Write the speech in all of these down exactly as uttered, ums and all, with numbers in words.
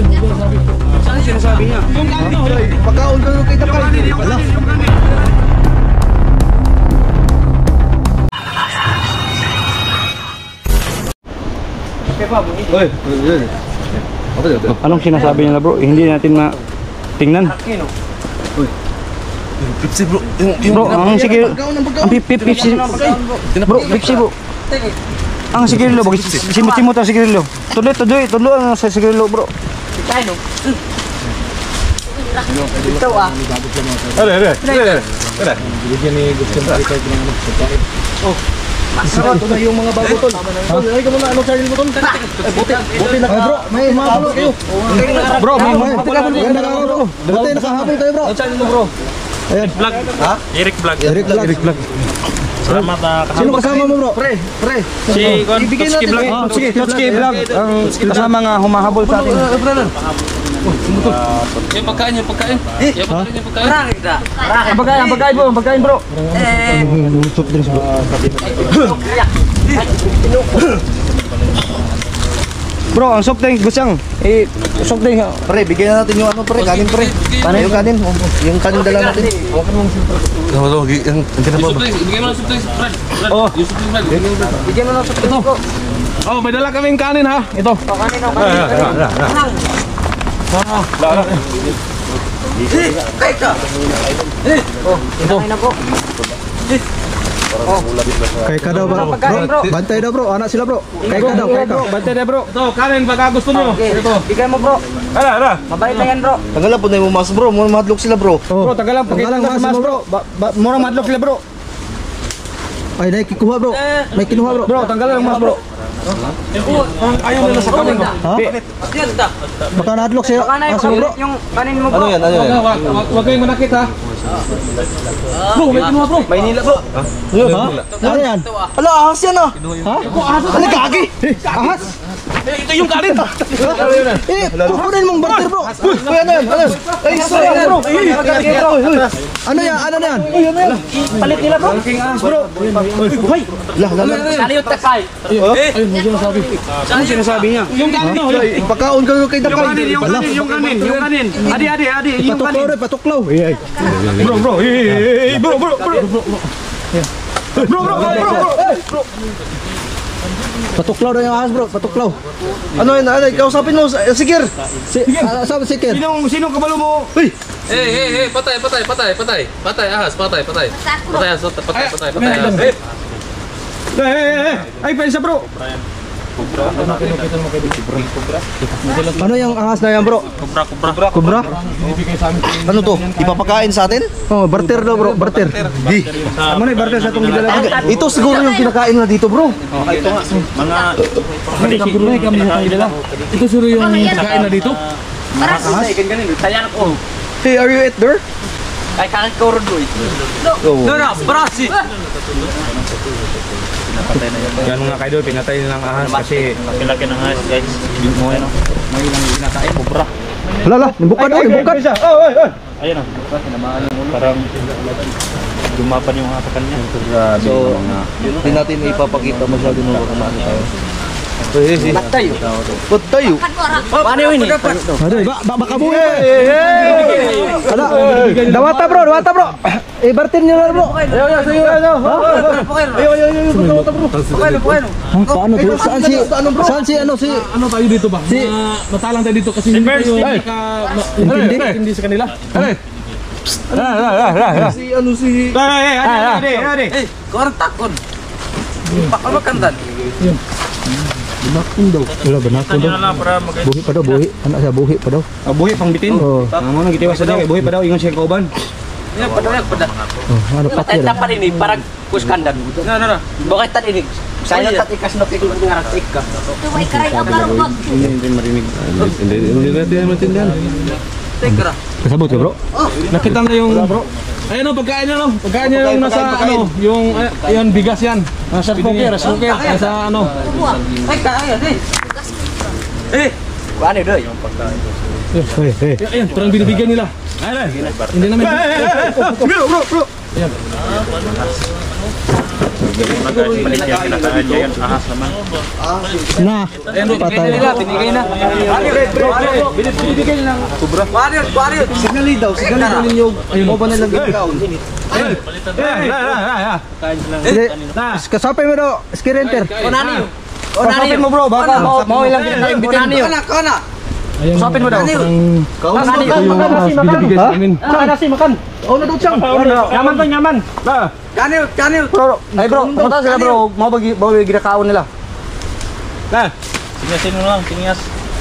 Saan sinasabi niya? Yung kanin, pagkaon ko kay Tapay. Wala. Oy, anong sinasabi niya bro? Hindi natin matingnan. Uy. Pepsi bro. Bro, ang sige. Ang Pepsi. Bro, Pepsi bro. Ang sigilo, simut-simut ang sigilo. Tuloy, tuloy, tuloy ang sa sigilo bro. Kano? Ito ah. Ada, ada. Ada. Ada. Bigyan ni Gustin pa kay Oh. Masarap to na yung mga bago tol. Ay ka muna ano channel mo tol? Buti, buti na bro. May mabulo kayo. Bro, may buti ka bro. Buti nakahabol kayo bro. Ano channel mo bro? Ayan. Vlog. Ha? Eric Vlog. Eric Vlog. Eric Vlog. Salamat na kasama. Sino kasama mo bro? Pre, pre. Si Totski Vlog. Sige, Totski Vlog. Ang kasama nga humahabol sa atin. Yung pagkain, yung pagkain. Yung pagkain, yung pagkain. Rakit na. Ang pagkain, ang pagkain bro, ang pagkain bro. Eh. Soft drinks bro. Bro, ang soft drink gusyang. Eh, soft drink. Pre, bigyan natin yung ano pre, kanin pre. Ano yung kanin? Yung kanin dala natin. Ano to? Yung kanin Yung supling, ibigay mo ng supling, Fred. Oh. Yung supling, Fred. Bigyan mo ng soft drink ko. Oh, may dala kaming kanin ha. Ito. O kanin o kanin. Ah, lala. Eh, teka. Eh, oh, ito na po. Kay ka daw bro. Bro, bantay daw bro. Anak sila bro. Kay ka daw, kay ka. Bantay na bro. Ito, kanin baka gusto niyo. Ito. Bigyan mo bro. Ala, ala. Mabait na yan bro. Tagalan po na yung mas bro. Muna madlock sila bro. Bro, tagalan pakita ng mas bro. Mura madlock sila bro. Ay, nay kikuha bro. May kinuha bro. Bro, tanggalan ng mas bro. Ayaw nila sa kanin. Ha? Yan ta. Baka na-adlock sa'yo. Baka na Ah, sige, bro. yung kanin mo bro. Ano yan? Ano yan? Huwag kayong manakit ha. Bro, may kinuha bro. Maynila bro. Ayun, ha? Ano yan? Ala, ahas yan ah. Ha? Ano gagi? Ahas? Ito yung kanin. Eh, kukunin mong barter bro. Uy, ano yan? Ano yan? Ay, sorry bro. Ano yan? Ano yan? Palit nila bro. Bro. Hoy. Lah, lah, lah. Saliyot takay. Ayun, may sinasabi. Ano sinasabi niya? Yung kanin no. Pagkaon ka kay Tapay. Yung kanin, yung kanin, yung kanin, yung kanin. Adi, adi, adi, yung Patuklaw kanin. rin, patuklaw. Eh, ay. Bro, bro, eh, bro, bro, bro. Bro, bro, bro, bro. Patuklaw na yung ahas bro, patuklaw. Ano yun? Ano? Kausapin mo, Sikir. Sabi Sikir. Sino, sino kabalo mo? Uy! Hey, hey, hey, patay, patay, patay, patay. Patay, ahas, patay, patay. Patay, ahas, patay, patay, patay, ahas. Eh, eh, eh. Ay, pensa bro. Ano yung ahas na yan bro? Kubra, kubra. Kubra? Ano to? Ipapakain sa atin? Oh, barter daw bro, barter. Di. Ano na barter sa itong gidala? Ito siguro yung kinakain na dito bro. Ito nga, mga siguro na kami sa gidala. Ito siguro yung pagkain na dito. Maras na ikan ganin. Tayan ko. Hey, are you at there? Ay kakit ko rin doy. Oh. No, no, brasi. Ganun nga kayo, pinatay ng ahas kasi Laki ng ahas, guys. may ilang pinakain, kubra. Hala, hala, nibukan daw, nibukan. Oh, oh, oh. Ayun ah. Parang dumapan yung hapakan niya. So, hindi natin ipapakita masyado nung baka maano tayo. Eh, eh, Tayo. ba't tayo? Paano yun eh? Ano, ba, ba, baka buhay pa. Hala, dawata bro, dawata bro. Eh, barter nyo na bro. Ayaw, ayaw, ayaw, ayaw. Ayaw, ayaw, ayaw, dawata bro. Paano, paano? Paano to? Saan si, saan si, ano si, Ano tayo dito ba? Si matalang tayo dito kasi hindi tayo naka Intindi? hindi sa kanila. Ale. Ala, ala, ala, ala. si, ano si, Ay, ay, ay, ay. Eh, kurang takon. Bakal makandan. Banakon daw. Wala, banakon daw. Buhi pa daw, buhi. Anak siya, buhi pa daw. Ah, buhi pang bitin. Oo. Amo nang gitiwas sa dia, buhi pa daw ingon siya kauban. Yan, padala, padala. Oh, ano pati Tayo pa rin eh, parang kuskandan. Na, na, na. Bakit tat inig? Saya tat ikas no kikul ngarak ikka. Tuway karay ang karupot. Hindi hindi marinig. Hindi hindi natin maintindihan. Tekra. Kasabot ka bro? Nakita na yung bro. Ayun oh, pagkain niya no. Pagkain niya yung nasa ano, yung yan bigas yan. Nasa cooker, rice cooker, nasa ano. Ay, kaya eh. Eh, kuan eh doy. Eh, eh. Ayun, parang binibigyan nila. Ayun. Hindi namin. Bro, bro, bro. Ayan. Nah, patay. Tinigay na. Binibigay lang. Kubra. Warrior, warrior. Signali daw, signali daw ninyo. Mo ba nilang gagawin? Hindi. Kasapin mo daw, skirenter. Onani. Kasapin mo bro, baka mau ilang bitin. Onani. Kana, kana. Kasapin mo daw. Onani. Binibigay sa amin. Nasi makan. Oh, na daw siyang. Nyaman to, nyaman. Kanil, kanil. Bro, ay bro, pumunta sila bro. Mau bagi, mau bagi ginakaon nila. Nah, Siniasin mo lang, sinias.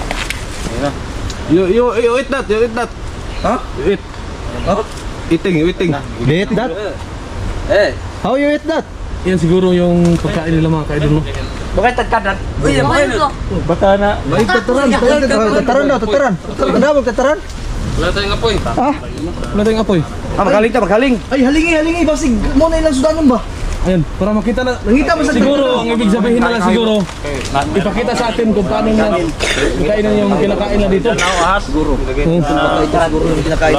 you you you eat that, you eat that. Huh? You eat. Eating, you eating. You eat that? Eh. How you eat that? Yan siguro yung pagkain nila mga kaidol, no? Bakit tagkadan? Uy, yan Ano to? Baka na. May tataran, tataran daw, tataran. Ano ba tataran? Wala tayong apoy. Ah, Wala tayong apoy. ah magaling ta, magaling. Ay, halingi, halingi. Basig mo na ilang sudanon ba? Ayan, para makita na. Nangita mo sa Siguro, ang ibig sabihin nila siguro, ipakita sa atin kung paano na kainan yung kinakain na dito. Siguro yung kinakain.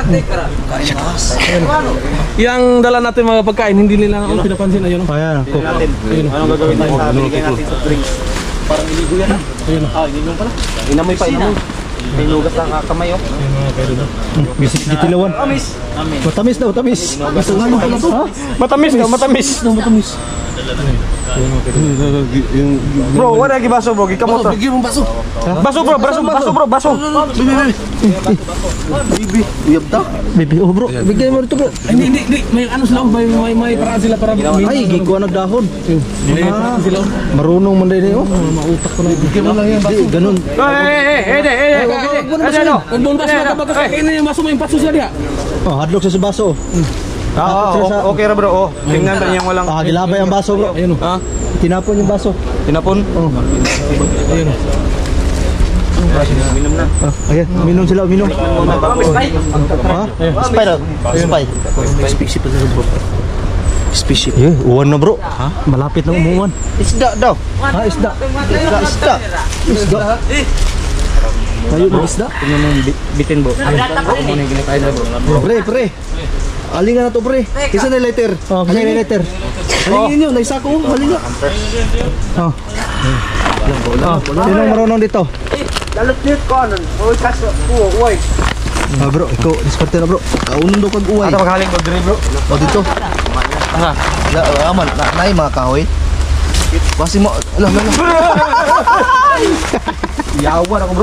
Yang dala natin mga pagkain, hindi nila ang pinapansin. Ayun, no? Ayan, cook. Ayun, no? Anong gagawin tayo? Binigay natin sa drinks. Parang iligo yan. Ayun, no? Ah, iligo pala. Inamoy pa, inamoy. Pinugas lang kamay, oh. Ayun, mga kaidol, no? Bisik gitilawan. Amis. Matamis daw, tamis. Matamis daw, matamis. Matamis. Bro, wala lagi baso bro, gikamot. Bigyan mong baso. Baso bro, baso, baso bro, baso. Bibi, uyab ta. Bibi, oh bro, bigyan mo rito bro. Hindi, hindi, hindi. May ano sila, may, may, may paraan sila para... Ay, gikuha nagdahon. May paraan sila. Marunong man din eh, oh. Mautak ko na. Bigyan mo lang yan. Hindi, ganun. Eh, eh, eh, eh, eh, eh. Kung doon baso na kapag kakain na yung baso, may paso siya diya. Oh, hadlock sa baso. Ah, oh, okay ra bro. Oh, tingnan na yung walang Ah, gilabay ang baso bro. Ayun, ha? Tinapon yung baso. Tinapon. Oh. ayun. Minum na. Ah, ayan, minom sila, minom. Ha? Spy daw. Spy. Spaceship na bro. Spaceship. Eh, uwan na bro. Ha? Malapit na umuwan. Isda daw. Ha, isda. Isda, isda. Isda. Tayo ng isda. Tingnan mo yung bitin bro. Ano yung ginakain na bro? Pre, pre. Alingan na to pre. Isa na letter. Oh, halingin na letter. Halingin nyo, naisa ko. Halinga. Oh. Oh. Sinong marunong dito? Lalot nyo ko, ano? Uy, kaso. Uy. Ah bro, ikaw, diskarte na bro. Kaunon daw kag uway. Ata maghaling bro diri bro. O dito. Aha. La, aman, na, naay mga kahoy. Basi mo, alam na. Yawan ako bro.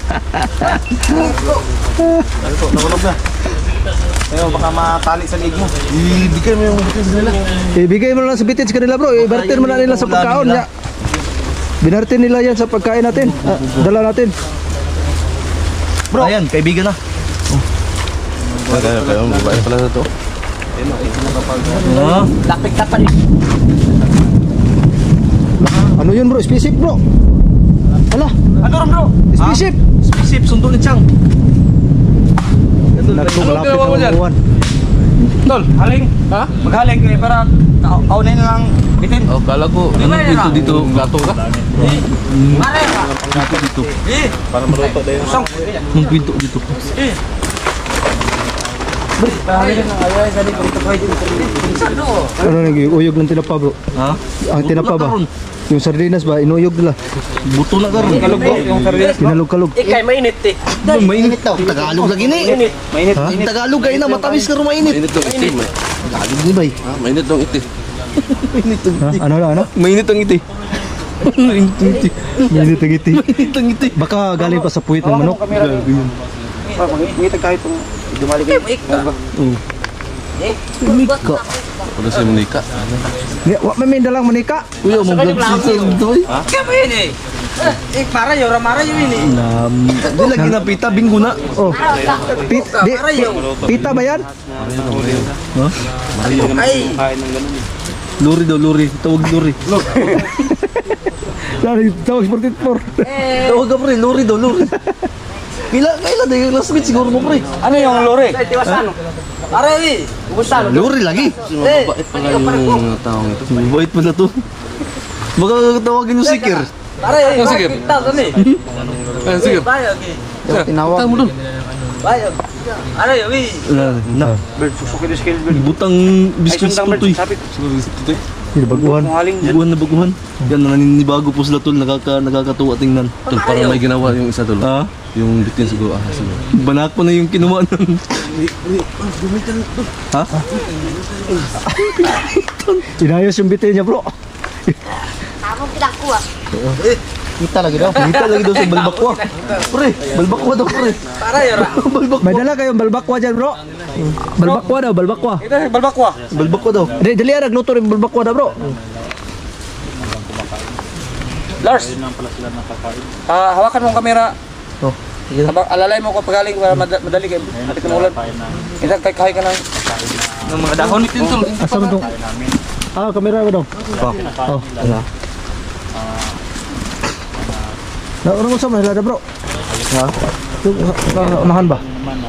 Dito, nakulog na. Pero baka matali sa lig mo. Ibigay mo yung bitin sa kanila. Ibigay mo lang sa bitin sa kanila bro. Ibartin mo na nila sa pagkaon niya. Binartin nila yan sa pagkain natin. Ah, dala natin. Bro, ayan, kaibigan na. Kaya kayo, babae pala na to. Lapik-tapan. Ano yun bro? Spaceship bro. Ala, Ano ron bro? spaceship. Spaceship sundo ni Chang. Naku, malapit ginawa mo na dyan? umuwan. Tol, haling. Ha? Maghaling kayo para kaunin na lang bitin. Oh, kala ko, ano dito dito, gato ka? Dito. Eh, para maluto din. Sang. Ang pinto dito. Ano nang uyog ng tinapa bro? Ha? Ang tinapa ba? Yung sardinas ba, inuyog nila. Buto na karon. Kalog bro, yung sardinas. Kinalog-kalog. Ikay, mainit eh. Mainit daw. Tagalog lagi ni. Mainit. Mainit. Ha? Tagalog kayo na, matamis ka rin mainit. Mainit tong itim. Tagalog ni bay. Ha, mainit tong itim. Ha? Ano na, ano? Mainit tong itim. Mainit ang ngiti. Mainit ang ngiti. Baka galing pa sa puwit ng manok. Ngitag kahit itong dumali kayo. Manika. Wala siya manika. Ni, wa may dalang manika. Uy, mo vlog si Toy. Kaya mo yun eh. Eh, para yun, ramara yun eh. Nam. Di lagi na pita bingo na. Oh. Pit, di, pi- pita ba yan? Ay, Luri daw, luri. Tawag luri. Sorry, tawag sportit por. Tawag ka pre, luri daw, luri. Kila, kailan na yung last week siguro mo pre. Ano yung lore? ay, tiwasan. Para eh, kumusta? Luri lagi. Eh, Mabait pa nga yung mga taong ito. Mabait pa na to. Baka tawagin yung sikir. para eh, sige. kita kami. Ah, sige. Bayag eh. Tinawag. Tama mo doon. Bayag. Ano yun, eh. Na, Bird, susukin yung skill bird. butang Ay, biscuits sundang to bird. toy. Sapit. baguhan. Baguhan na baguhan. Yan, naninibago po sila tol, nakaka, nakakatuwa tingnan. Tol, parang may ginawa yung isa tol. Ha? Yung bitin siguro ahas siguro. Banak ko na yung kinuha nun. Ha? Inayos yung bitin niya bro. Tamang pinakuha. Kita lagi daw. Kita lagi daw sa balbakwa. Pre, balbakwa daw pre. Para yun. Balbakwa. May dala kayong balbakwa dyan bro. Balbakwa daw, balbakwa. Ito yung balbakwa. Balbakwa daw. Dali, dali ah, nagluto rin balbakwa daw bro. Lars. Ah, hawakan mo ang kamera. Oh, sige na. Habang alalay mo ko pagaling para mad- madali kayo. Mati ka ulan. Kita kay kahay ka lang. Ng mga dahon ni Tintol. Asa mo itong... Ah, kamera mo daw. Oh, oh, ala. Na, ano mo sa mahila na bro? Ha? Yung, uh, unahan ba?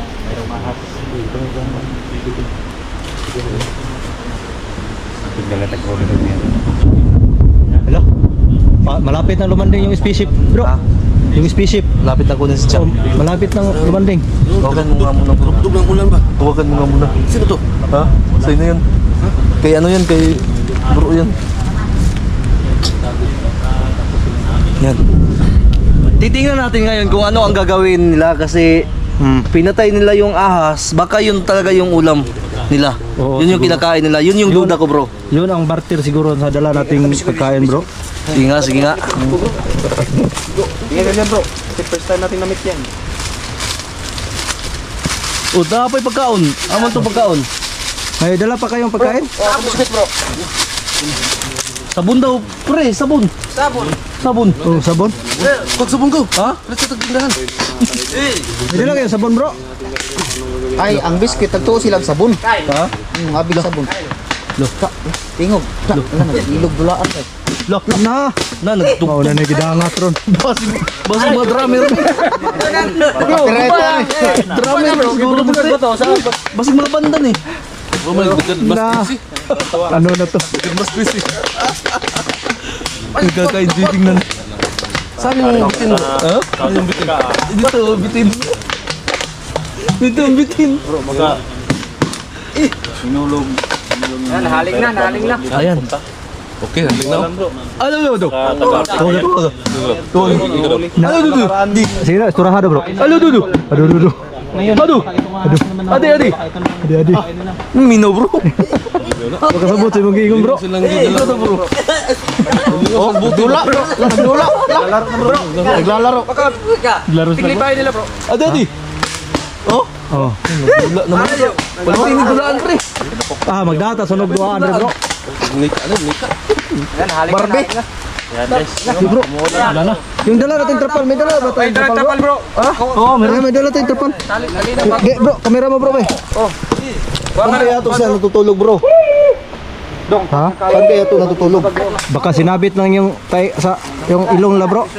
Hello? Pa, malapit na lumanding yung spaceship bro. Yung spaceship. Lapit na ko na si Oh, Chang. malapit na lumanding. Hawakan mo nga muna bro. Tugtog ng ulan ba? Hawakan mo nga muna. Sino to? Ha? Sa'yo na yan. Kay ano yan? Kay bro yan. Yan. Titingnan natin ngayon kung ano ang gagawin nila kasi Hmm. pinatay nila yung ahas. Baka yun talaga yung ulam nila. Oo, yun yung siguro. kinakain nila. Yun yung Yun. duda ko bro. Yun ang barter siguro sa dala nating pagkain bro. Sige nga, sige nga. Tingnan ganyan bro. Kasi first time natin na-meet yan. O, dapat pagkaon. Aman to pagkaon. May dala pa kayong pagkain? Oh, biscuit bro. Sabon daw, pre, sabon. Sabon. Sabon. Oh, sabon? Pag sabon ko. Ha? Let's sa tagtindahan. May dala kayong sabon bro? Ay, ang biscuit nagtuo silang sabon. Ha? Ang abig sabon. Lo, tingog. Lo, ilog dulaan kay. Lock Na! na nagtug. Mao na na gidangat ron. Basig basig mga drummer. Bro, drummer siguro Bukan pre. ba to? Saan? Basig mga banda ni. Oh my god, mas Na! busy. Ano na to? Mas busy. Nagkakain tingnan. Saan yung bitin? Ha? Saan yung bitin? Dito, bitin. Dito, bitin. Yan, nahaling na, nahaling na. Ayan. Okay, handling na. Ano ba ito? Tuwa, tuwa, tuwa. Ano dito? Di. Sige na, isturahado bro. Ano dito? Aduh, aduh, aduh. Aduh. Adi, adi. Adi, adi. Mino bro. Huwag kasabot sa imong giingong bro. Silang gudala bro. Oh, dula. Dula. Naglalaro. Baka, Laro sa tiglipahin nila bro. Adi, adi. Oh, Oh. dula naman. Wala ko yung dulaan pre. Ah, magdata sunog duaan rin bro. Nika, ano, nika. Yan, nahaling na. Barbie. Sige bro. Wala na. Yung dala natin trapal, may dala ba Ay, tayong trapal bro? tapal bro. Ah? Oo, meron may dala tayong trapal. Tali, tali na. Ge, bro, kamera mo bro, be. Saan kaya ito siya natutulog bro? Ha? Saan kaya ito natutulog? Baka sinabit lang yung tay sa yung ilong la bro.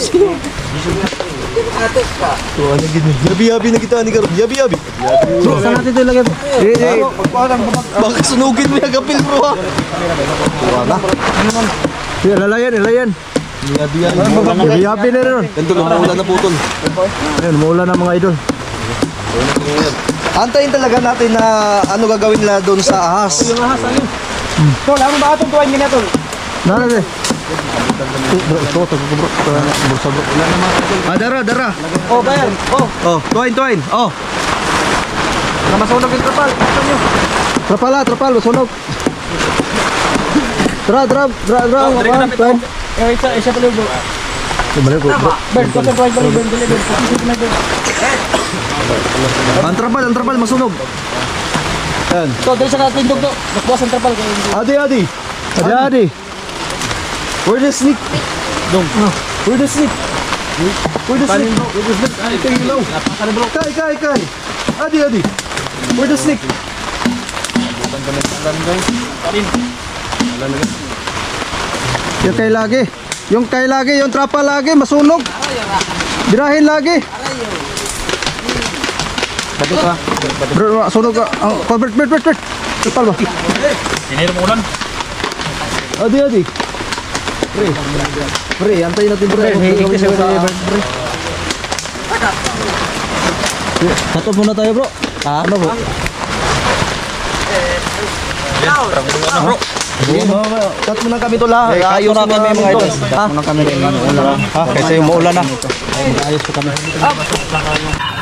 Yabi-yabi na kita ni Karol. Yabi-yabi. Bro, saan natin ito ilagay bro? Di, di. Baka sunugin mo yung gapil bro ha. Di, lalayan, lalayan. Yabi-yabi. Yabi na rin. Ganito lang maulan na putol. Ayun, maulan na mga idol. Antayin talaga natin na ano gagawin nila doon sa ahas. Tol, ano ba itong tuwain nila tol? Nara de. Bro, ito, ito, ito, bro. Bursa bro. Ah, dara, dara. Oh, bayan. Oh, Oh, tuwain, tuwain. Oh. namasunog yung trapal. Ito nyo. Trapal ah, trapal, sunog. Dra, dra, dra, dra. Oh, dire ka na, Tuan. Eh, isa, isa pala bro. Balik bro. Bird, kung saan tuwain pala, bird, bird, bird. Kasi na bird. Ang trapal, ang trapal, masunog. Yan. To, dali sa katindog to. Nagbukas ang trapal. Kaya hindi. Adi, adi. Adi, adi. Where the sneak? Dong. Where the sneak? Where the sneak? Where the sneak? Ay, ito yung ilaw. Kay, kay, kay. Adi, adi. Where the sneak? Yung kay lagi. Yung kay lagi, yung trapal lagi, masunog. Birahin lagi. Bado ka. Bro, sunog ka. Ang convert, bert, bert, bert. Trapal ba? Adi, adi. Pre. Pre, antayin natin pre. Pre, pre. Cut off muna tayo bro. Ha? Ano bro? Bro. Cut muna kami tol ha. Ayos na kami mga idol. Ha? Muna kami. Ha? Kasi umuulan na. Ayos pa kami.